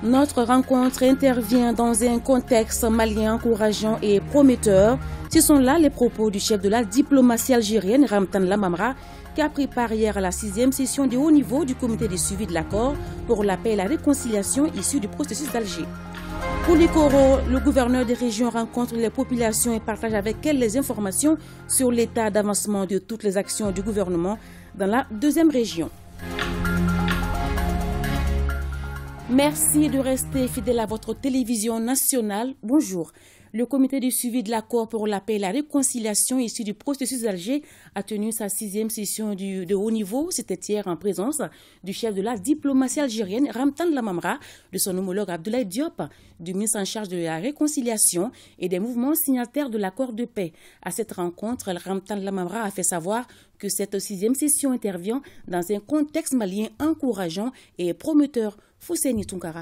Notre rencontre intervient dans un contexte malien encourageant et prometteur. Ce sont là les propos du chef de la diplomatie algérienne, Ramtan Lamamra, qui a pris part hier à la 6e session de haut niveau du comité de suivi de l'accord pour la paix et la réconciliation issue du processus d'Alger. Pour l'Ikoro, le gouverneur des régions rencontre les populations et partage avec elles les informations sur l'état d'avancement de toutes les actions du gouvernement dans la 2e région. Merci de rester fidèle à votre télévision nationale. Bonjour. Le comité de suivi de l'accord pour la paix et la réconciliation issu du processus d'Alger a tenu sa 6e session de haut niveau. C'était hier en présence du chef de la diplomatie algérienne, Ramtan Lamamra, de son homologue Abdoulaye Diop, du ministre en charge de la réconciliation et des mouvements signataires de l'accord de paix. À cette rencontre, Ramtan Lamamra a fait savoir que cette 6e session intervient dans un contexte malien encourageant et prometteur. Fousseini Tunkara.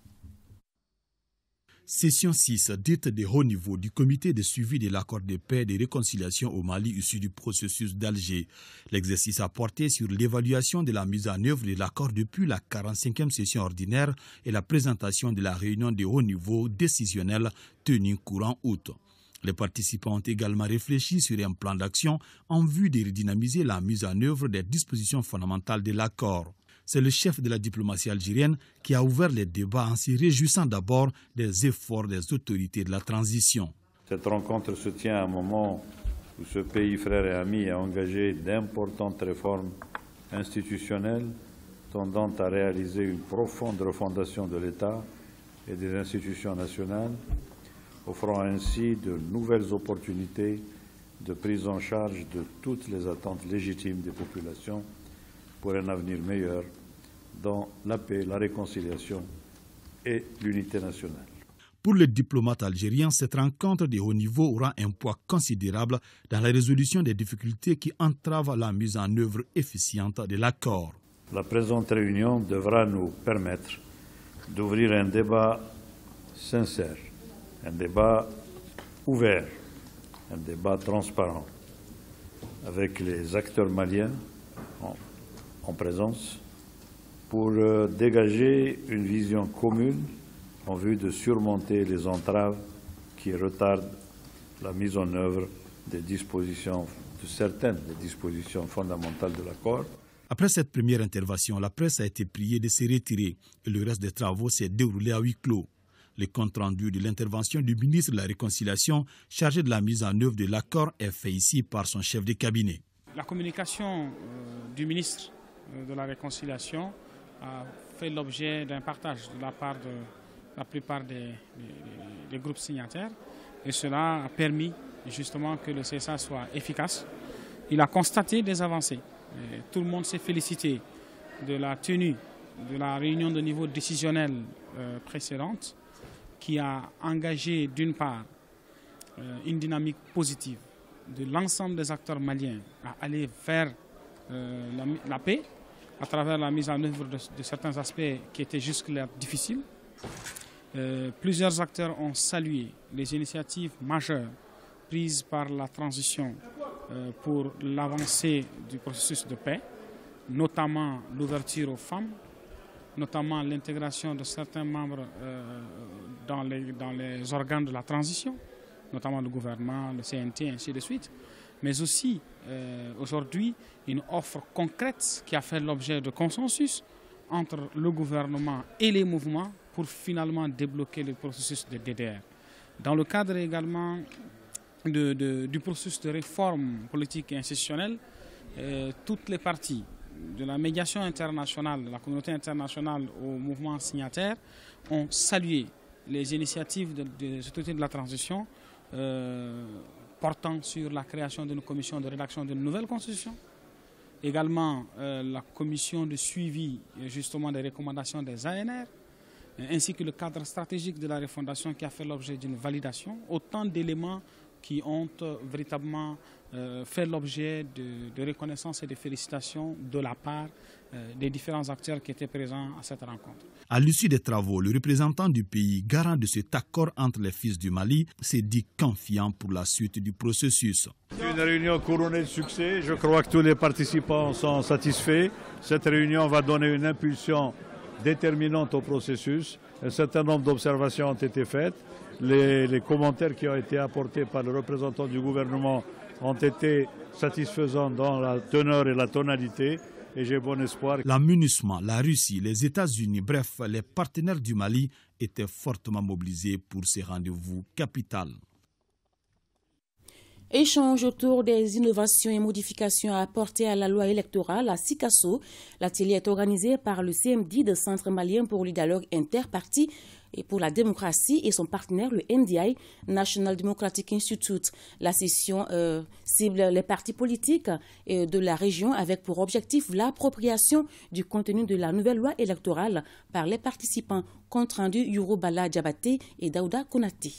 Session 6, dite de haut niveau du comité de suivi de l'accord de paix et de réconciliation au Mali issu du processus d'Alger. L'exercice a porté sur l'évaluation de la mise en œuvre de l'accord depuis la 45e session ordinaire et la présentation de la réunion de haut niveau décisionnelle tenue courant août. Les participants ont également réfléchi sur un plan d'action en vue de redynamiser la mise en œuvre des dispositions fondamentales de l'accord. C'est le chef de la diplomatie algérienne qui a ouvert les débats en se réjouissant d'abord des efforts des autorités de la transition. Cette rencontre se tient à un moment où ce pays frère et ami a engagé d'importantes réformes institutionnelles tendant à réaliser une profonde refondation de l'État et des institutions nationales, offrant ainsi de nouvelles opportunités de prise en charge de toutes les attentes légitimes des populations pour un avenir meilleur dans la paix, la réconciliation et l'unité nationale. Pour le diplomate algérien, cette rencontre de haut niveau aura un poids considérable dans la résolution des difficultés qui entravent la mise en œuvre efficiente de l'accord. La présente réunion devra nous permettre d'ouvrir un débat sincère, un débat ouvert, un débat transparent avec les acteurs maliens en présence pour dégager une vision commune en vue de surmonter les entraves qui retardent la mise en œuvre des dispositions, de certaines des dispositions fondamentales de l'accord. Après cette première intervention, la presse a été priée de se retirer et le reste des travaux s'est déroulé à huis clos. Le compte-rendu de l'intervention du ministre de la Réconciliation chargé de la mise en œuvre de l'accord est fait ici par son chef de cabinet. La communication du ministre de la Réconciliation a fait l'objet d'un partage de la part de la plupart des groupes signataires et cela a permis justement que le CSA soit efficace. Il a constaté des avancées. Et tout le monde s'est félicité de la tenue de la réunion de niveau décisionnel précédente qui a engagé d'une part une dynamique positive de l'ensemble des acteurs maliens à aller vers la paix à travers la mise en œuvre de certains aspects qui étaient jusque-là difficiles. Plusieurs acteurs ont salué les initiatives majeures prises par la transition pour l'avancée du processus de paix, notamment l'ouverture aux femmes, notamment l'intégration de certains membres dans les organes de la transition, notamment le gouvernement, le CNT, ainsi de suite, mais aussi aujourd'hui une offre concrète qui a fait l'objet de consensus entre le gouvernement et les mouvements pour finalement débloquer le processus de DDR. Dans le cadre également du processus de réforme politique et institutionnelle, toutes les parties, de la médiation internationale, de la communauté internationale au mouvement signataire, ont salué les initiatives des autorités de la transition portant sur la création d'une commission de rédaction d'une nouvelle constitution. Également la commission de suivi justement des recommandations des ANR, ainsi que le cadre stratégique de la refondation qui a fait l'objet d'une validation. Autant d'éléments qui ont véritablement fait l'objet de reconnaissance et de félicitations de la part des différents acteurs qui étaient présents à cette rencontre. À l'issue des travaux, le représentant du pays, garant de cet accord entre les fils du Mali, s'est dit confiant pour la suite du processus. C'est une réunion couronnée de succès. Je crois que tous les participants sont satisfaits. Cette réunion va donner une impulsion déterminante au processus. Un certain nombre d'observations ont été faites. Les commentaires qui ont été apportés par le représentant du gouvernement ont été satisfaisants dans la teneur et la tonalité. Et j'ai bon espoir. La MINUSMA, la Russie, les États-Unis, bref, les partenaires du Mali étaient fortement mobilisés pour ces rendez-vous capitaux. Échange autour des innovations et modifications apportées à la loi électorale à Sikasso. L'atelier est organisé par le CMD de Centre malien pour le dialogue interparti et pour la démocratie et son partenaire, le NDI, National Democratic Institute. La session cible les partis politiques de la région avec pour objectif l'appropriation du contenu de la nouvelle loi électorale par les participants. Compte rendu Yorobala Diabaté et Daouda Konaté.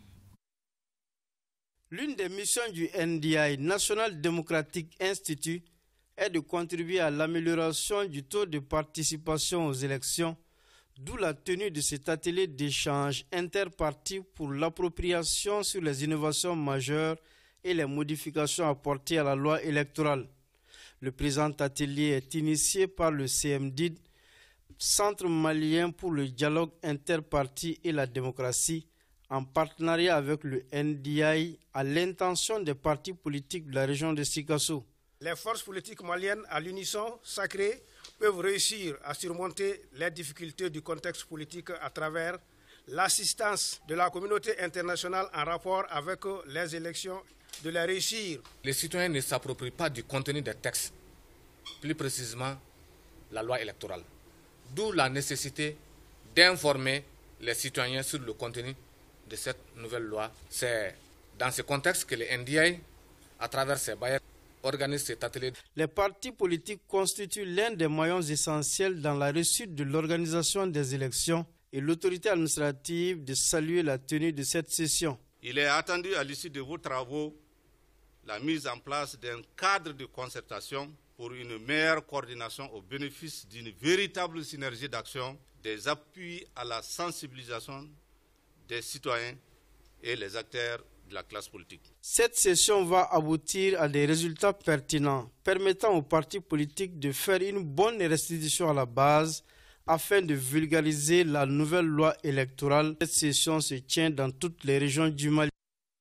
L'une des missions du NDI, National Democratic Institute, est de contribuer à l'amélioration du taux de participation aux élections, d'où la tenue de cet atelier d'échange interparti pour l'appropriation sur les innovations majeures et les modifications apportées à la loi électorale. Le présent atelier est initié par le CMDID, Centre malien pour le dialogue interparti et la démocratie, en partenariat avec le NDI à l'intention des partis politiques de la région de Sikasso. Les forces politiques maliennes à l'unisson sacré peuvent réussir à surmonter les difficultés du contexte politique à travers l'assistance de la communauté internationale en rapport avec les élections, de les réussir. Les citoyens ne s'approprient pas du contenu des textes, plus précisément la loi électorale. D'où la nécessité d'informer les citoyens sur le contenu de cette nouvelle loi. C'est dans ce contexte que le NDI, à travers ses bailleurs, organise cet atelier. Les partis politiques constituent l'un des maillons essentiels dans la réussite de l'organisation des élections et l'autorité administrative de saluer la tenue de cette session. Il est attendu à l'issue de vos travaux la mise en place d'un cadre de concertation pour une meilleure coordination au bénéfice d'une véritable synergie d'action, des appuis à la sensibilisation des citoyens et les acteurs de la classe politique. Cette session va aboutir à des résultats pertinents, permettant aux partis politiques de faire une bonne restitution à la base afin de vulgariser la nouvelle loi électorale. Cette session se tient dans toutes les régions du Mali.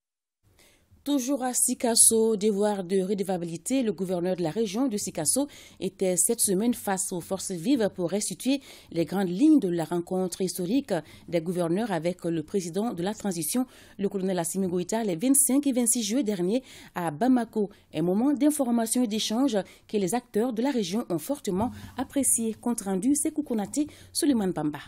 Toujours à Sikasso, devoir de redevabilité, le gouverneur de la région de Sikasso était cette semaine face aux forces vives pour restituer les grandes lignes de la rencontre historique des gouverneurs avec le président de la transition, le colonel Assimi Goïta, les 25 et 26 juillet dernier à Bamako. Un moment d'information et d'échange que les acteurs de la région ont fortement apprécié. Compte rendu, Sekou Konaté, Suleiman Bamba.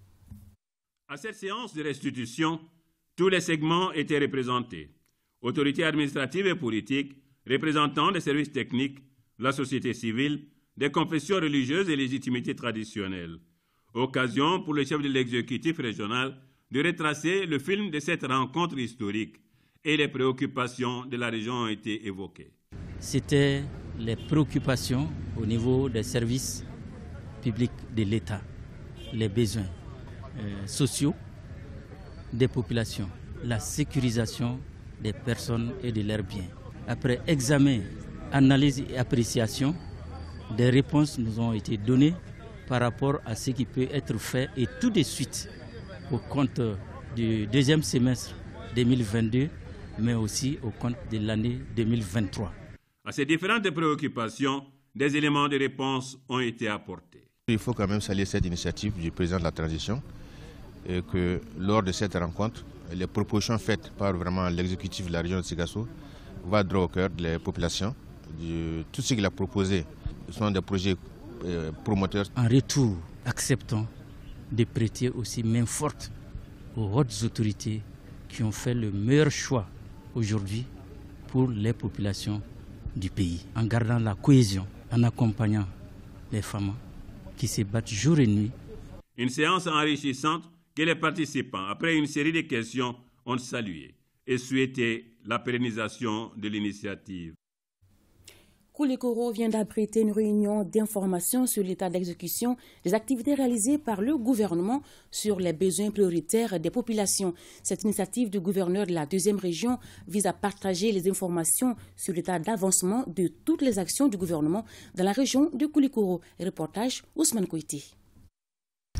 À cette séance de restitution, tous les segments étaient représentés. Autorités administratives et politiques, représentants des services techniques, la société civile, des confessions religieuses et légitimités traditionnelles. Occasion pour le chef de l'exécutif régional de retracer le film de cette rencontre historique et les préoccupations de la région ont été évoquées. C'était les préoccupations au niveau des services publics de l'État, les besoins sociaux des populations, la sécurisation des personnes et de leurs biens. Après examen, analyse et appréciation, des réponses nous ont été données par rapport à ce qui peut être fait et tout de suite au compte du deuxième semestre 2022, mais aussi au compte de l'année 2023. À ces différentes préoccupations, des éléments de réponse ont été apportés. Il faut quand même saluer cette initiative du président de la transition et que lors de cette rencontre, les propositions faites par vraiment l'exécutif de la région de Sikasso vont droit au cœur des populations. Tout ce qu'il a proposé sont des projets promoteurs. En retour, acceptons de prêter aussi main forte aux hautes autorités qui ont fait le meilleur choix aujourd'hui pour les populations du pays, en gardant la cohésion, en accompagnant les femmes qui se battent jour et nuit. Une séance enrichissante que les participants, après une série de questions, ont salué et souhaité la pérennisation de l'initiative. Koulikoro vient d'abriter une réunion d'information sur l'état d'exécution des activités réalisées par le gouvernement sur les besoins prioritaires des populations. Cette initiative du gouverneur de la 2e région vise à partager les informations sur l'état d'avancement de toutes les actions du gouvernement dans la région de Koulikoro. Reportage Ousmane Kouiti.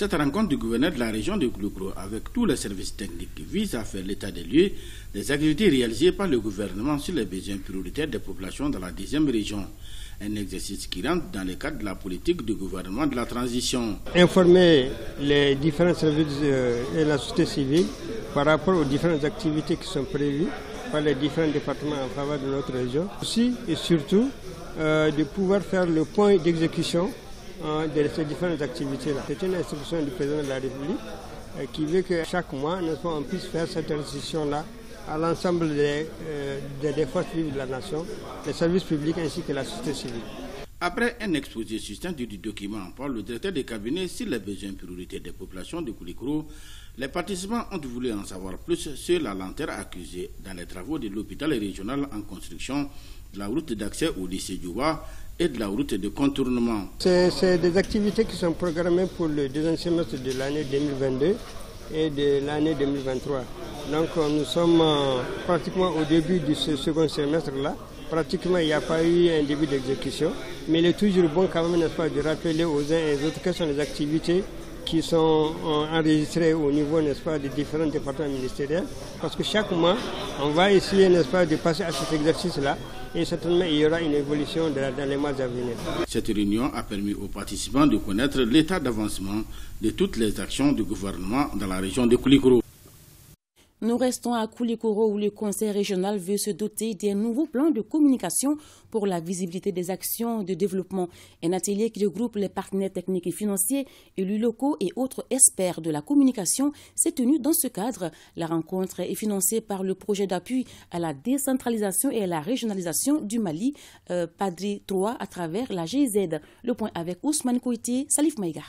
Cette rencontre du gouverneur de la région de Koulikoro avec tous les services techniques vise à faire l'état des lieux des activités réalisées par le gouvernement sur les besoins prioritaires des populations dans la 10e région. Un exercice qui rentre dans le cadre de la politique du gouvernement de la transition. Informer les différents services et la société civile par rapport aux différentes activités qui sont prévues par les différents départements en faveur de notre région. Aussi et surtout de pouvoir faire le point d'exécution de ces différentes activités-là. C'est une instruction du président de la République qui veut que chaque mois, on puisse faire cette restitution-là à l'ensemble des forces vives de la nation, les services publics ainsi que la société civile. Après un exposé succinct du document par le directeur de cabinet sur les besoins prioritaires des populations de Koulikoro, les participants ont voulu en savoir plus sur la lenteur accusée dans les travaux de l'hôpital régional en construction, de la route d'accès au lycée Djouba et de la route de contournement. C'est des activités qui sont programmées pour le deuxième semestre de l'année 2022 et de l'année 2023. Donc nous sommes pratiquement au début de ce second semestre-là. Pratiquement il n'y a pas eu un début d'exécution, mais il est toujours bon quand même, n'est-ce pas, de rappeler aux uns et aux autres quelles sont les activités qui sont enregistrées au niveau, n'est-ce pas, des différents départements ministériels. Parce que chaque mois, on va essayer, n'est-ce pas, de passer à cet exercice-là et certainement il y aura une évolution dans les mois à venir. Cette réunion a permis aux participants de connaître l'état d'avancement de toutes les actions du gouvernement dans la région de Koulikoro. Nous restons à Koulikoro où le conseil régional veut se doter d'un nouveau plan de communication pour la visibilité des actions de développement. Un atelier qui regroupe les partenaires techniques et financiers, élus locaux et autres experts de la communication s'est tenu dans ce cadre. La rencontre est financée par le projet d'appui à la décentralisation et à la régionalisation du Mali, PADRI 3, à travers la GIZ. Le point avec Ousmane Kouité, Salif Maïga.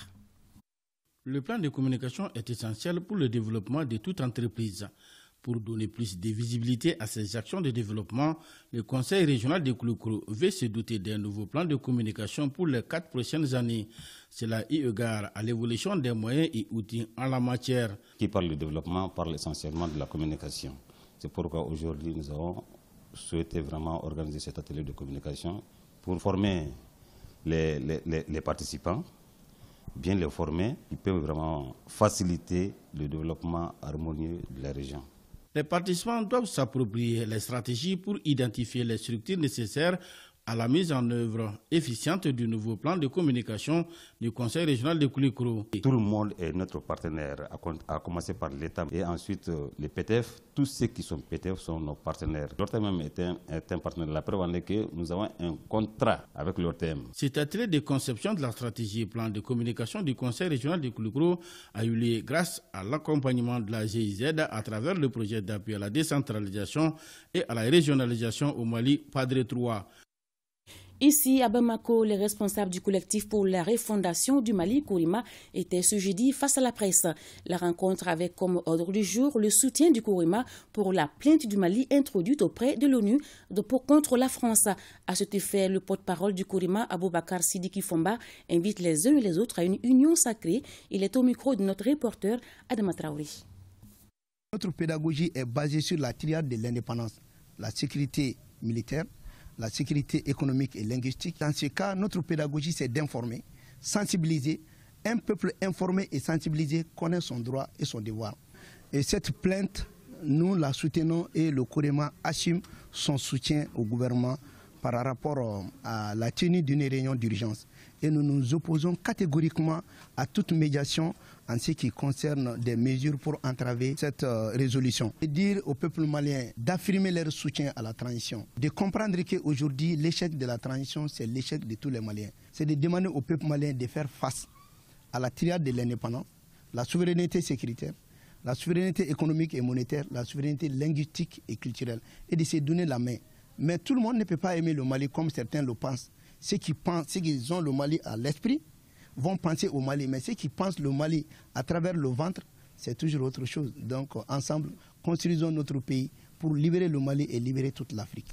Le plan de communication est essentiel pour le développement de toute entreprise. Pour donner plus de visibilité à ces actions de développement, le Conseil régional de Koulikoro veut se doter d'un nouveau plan de communication pour les 4 prochaines années. Cela eu égard à l'évolution des moyens et outils en la matière. Qui parle du développement parle essentiellement de la communication. C'est pourquoi aujourd'hui nous avons souhaité vraiment organiser cet atelier de communication pour former les participants, bien les former, qui peuvent vraiment faciliter le développement harmonieux de la région. Les participants doivent s'approprier les stratégies pour identifier les structures nécessaires à la mise en œuvre efficiente du nouveau plan de communication du Conseil régional de Koulikoro. Tout le monde est notre partenaire, à commencer par l'État et ensuite les PTF. Tous ceux qui sont PTF sont nos partenaires. L'ORTM est un partenaire. La preuve en est que nous avons un contrat avec l'ORTM. Cet atelier de conception de la stratégie et plan de communication du Conseil régional de Koulikoro a eu lieu grâce à l'accompagnement de la GIZ à travers le projet d'appui à la décentralisation et à la régionalisation au Mali, PADRI 3. Ici, à Bamako, les responsables du collectif pour la refondation du Mali, Kourima, étaient ce jeudi face à la presse. La rencontre avait comme ordre du jour le soutien du Kourima pour la plainte du Mali introduite auprès de l'ONU contre la France. À cet effet, le porte-parole du Kourima, Aboubakar Sidiki Fomba, invite les uns et les autres à une union sacrée. Il est au micro de notre reporter Adama Traoré. Notre pédagogie est basée sur la triade de l'indépendance, la sécurité militaire, la sécurité économique et linguistique. Dans ce cas, notre pédagogie, c'est d'informer, sensibiliser. Un peuple informé et sensibilisé connaît son droit et son devoir. Et cette plainte, nous la soutenons et le Kourima assume son soutien au gouvernement par rapport à la tenue d'une réunion d'urgence. Et nous nous opposons catégoriquement à toute médiation en ce qui concerne des mesures pour entraver cette résolution. Et dire au peuple malien d'affirmer leur soutien à la transition, de comprendre qu'aujourd'hui l'échec de la transition c'est l'échec de tous les Maliens. C'est de demander au peuple malien de faire face à la triade de l'indépendance, la souveraineté sécuritaire, la souveraineté économique et monétaire, la souveraineté linguistique et culturelle et de se donner la main. Mais tout le monde ne peut pas aimer le Mali comme certains le pensent. Ceux qui ont le Mali à l'esprit vont penser au Mali, mais ceux qui pensent le Mali à travers le ventre, c'est toujours autre chose. Donc ensemble, construisons notre pays pour libérer le Mali et libérer toute l'Afrique.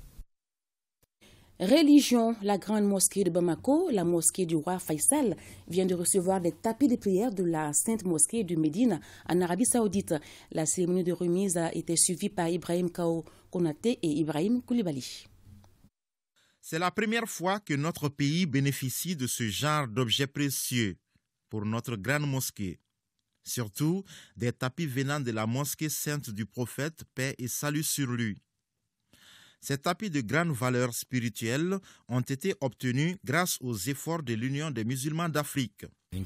Religion, la grande mosquée de Bamako, la mosquée du roi Faisal, vient de recevoir des tapis de prière de la Sainte Mosquée de Médine en Arabie Saoudite. La cérémonie de remise a été suivie par Ibrahim Kao Konaté et Ibrahim Koulibaly. C'est la première fois que notre pays bénéficie de ce genre d'objets précieux pour notre grande mosquée. surtout des tapis venant de la mosquée sainte du prophète, paix et salut sur lui. Ces tapis de grande valeur spirituelle ont été obtenus grâce aux efforts de l'Union des musulmans d'Afrique.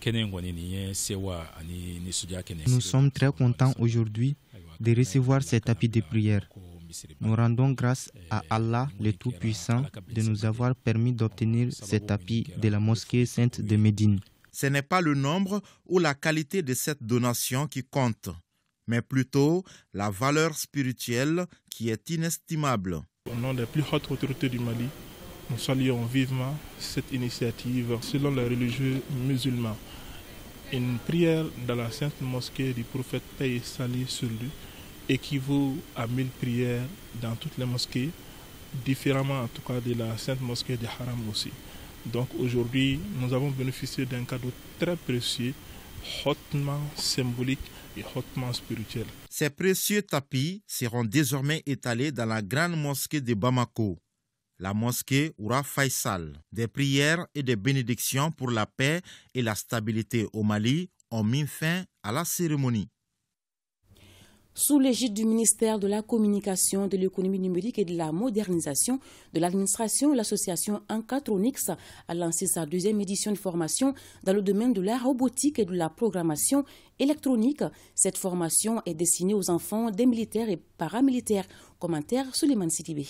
Nous sommes très contents aujourd'hui de recevoir ces tapis de prière. Nous rendons grâce à Allah le Tout-Puissant de nous avoir permis d'obtenir ces tapis de la mosquée sainte de Médine. Ce n'est pas le nombre ou la qualité de cette donation qui compte, mais plutôt la valeur spirituelle qui est inestimable. Au nom des plus hautes autorités du Mali, nous saluons vivement cette initiative selon les religieux musulmans. Une prière dans la sainte mosquée du prophète paix et salut sur lui équivaut à 1000 prières dans toutes les mosquées, différemment en tout cas de la sainte mosquée de Haram aussi. Donc aujourd'hui, nous avons bénéficié d'un cadeau très précieux, hautement symbolique et hautement spirituel. Ces précieux tapis seront désormais étalés dans la grande mosquée de Bamako, la mosquée Oura Faisal. Des prières et des bénédictions pour la paix et la stabilité au Mali ont mis fin à la cérémonie. Sous l'égide du ministère de la Communication, de l'Économie numérique et de la Modernisation de l'administration, l'association Ankatronix a lancé sa deuxième édition de formation dans le domaine de la robotique et de la programmation électronique. Cette formation est destinée aux enfants des militaires et paramilitaires. Commentaire Souleymane Sidibé.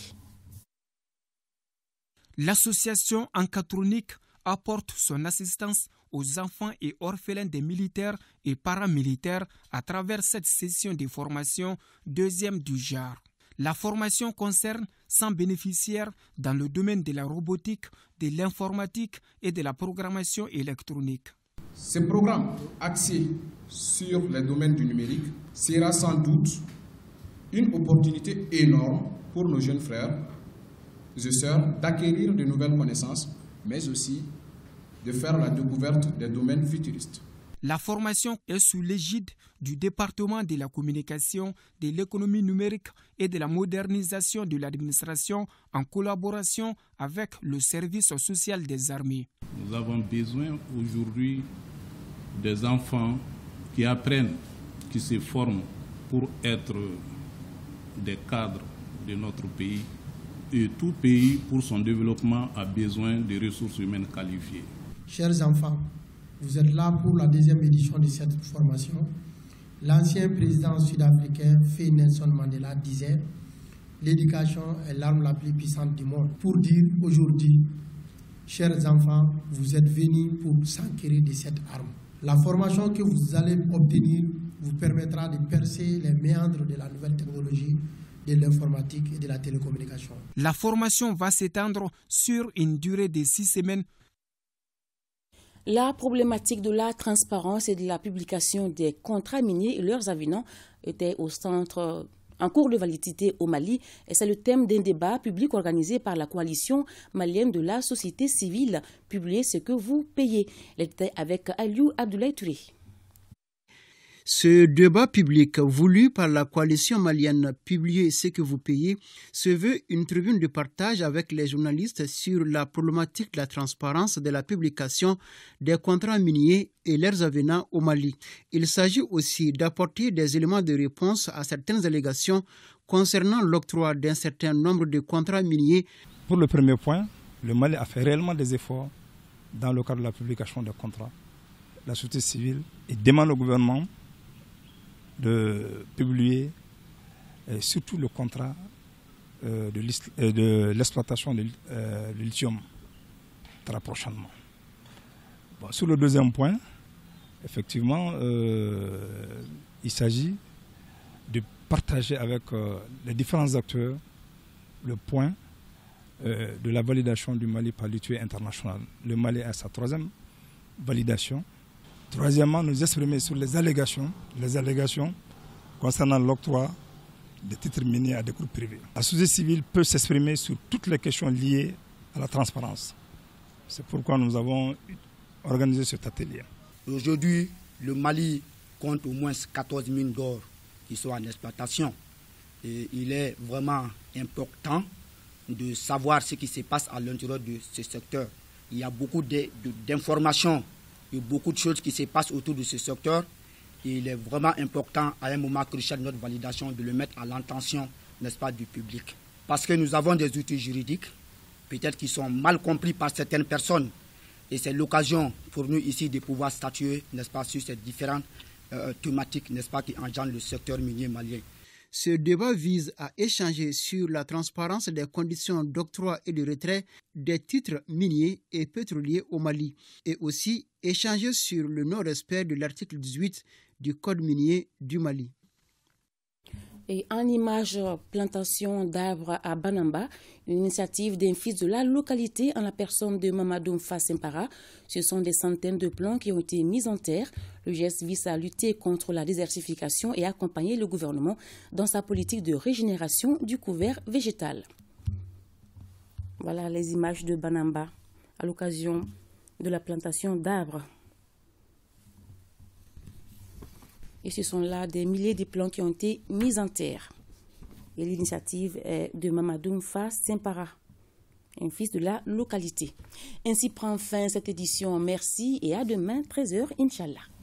L'association Ankatronix apporte son assistance aux enfants et orphelins des militaires et paramilitaires à travers cette session de formation deuxième du genre. La formation concerne 100 bénéficiaires dans le domaine de la robotique, de l'informatique et de la programmation électronique. Ce programme axé sur les domaines du numérique sera sans doute une opportunité énorme pour nos jeunes frères et sœurs d'acquérir de nouvelles connaissances, mais aussi de faire la découverte des domaines futuristes. La formation est sous l'égide du département de la communication, de l'économie numérique et de la modernisation de l'administration en collaboration avec le service social des armées. Nous avons besoin aujourd'hui des enfants qui apprennent, qui se forment pour être des cadres de notre pays. Et tout pays, pour son développement, a besoin de ressources humaines qualifiées. Chers enfants, vous êtes là pour la deuxième édition de cette formation. L'ancien président sud-africain, F. Nelson Mandela, disait « L'éducation est l'arme la plus puissante du monde ». Pour dire aujourd'hui, chers enfants, vous êtes venus pour s'enquérir de cette arme. La formation que vous allez obtenir vous permettra de percer les méandres de la nouvelle technologie, de l'informatique et de la télécommunication. La formation va s'étendre sur une durée de 6 semaines. La problématique de la transparence et de la publication des contrats miniers et leurs avenants était au centre en cours de validité au Mali et c'est le thème d'un débat public organisé par la coalition malienne de la société civile. Publiez ce que vous payez. Les détails avec Aliou Abdoulaye Touré. Ce débat public voulu par la coalition malienne Publiez ce que vous payez se veut une tribune de partage avec les journalistes sur la problématique de la transparence de la publication des contrats miniers et leurs avenants au Mali. Il s'agit aussi d'apporter des éléments de réponse à certaines allégations concernant l'octroi d'un certain nombre de contrats miniers. Pour le premier point, le Mali a fait réellement des efforts dans le cadre de la publication des contrats. La société civile demande au gouvernement de publier surtout le contrat de l'exploitation de lithium très prochainement. Bon, sur le deuxième point, effectivement, il s'agit de partager avec les différents acteurs le point de la validation du Mali par l'UTE international. Le Mali a sa troisième validation. Troisièmement, nous exprimer sur les allégations concernant l'octroi des titres miniers à des groupes privés. La société civile peut s'exprimer sur toutes les questions liées à la transparence. C'est pourquoi nous avons organisé cet atelier. Aujourd'hui, le Mali compte au moins 14 mines d'or qui sont en exploitation. Et il est vraiment important de savoir ce qui se passe à l'intérieur de ce secteur. Il y a beaucoup d'informations et beaucoup de choses qui se passent autour de ce secteur il est vraiment important à un moment crucial de notre validation de le mettre à l'intention, n'est-ce pas, du public. Parce que nous avons des outils juridiques, peut-être qui sont mal compris par certaines personnes. Et c'est l'occasion pour nous ici de pouvoir statuer, n'est-ce pas, sur ces différentes thématiques, n'est-ce pas, qui engendrent le secteur minier malien. Ce débat vise à échanger sur la transparence des conditions d'octroi et de retrait des titres miniers et pétroliers au Mali et aussi échanger sur le non-respect de l'article 18 du Code minier du Mali. Et en image, plantation d'arbres à Banamba, une initiative d'un fils de la localité en la personne de Mamadou Mfa Sempara. Ce sont des centaines de plants qui ont été mis en terre. Le geste vise à lutter contre la désertification et accompagner le gouvernement dans sa politique de régénération du couvert végétal. Voilà les images de Banamba à l'occasion de la plantation d'arbres. Et ce sont là des milliers de plants qui ont été mis en terre. Et l'initiative est de Mamadou Mfa Sempara, un fils de la localité. Ainsi prend fin cette édition. Merci et à demain, 13h, Inch'Allah.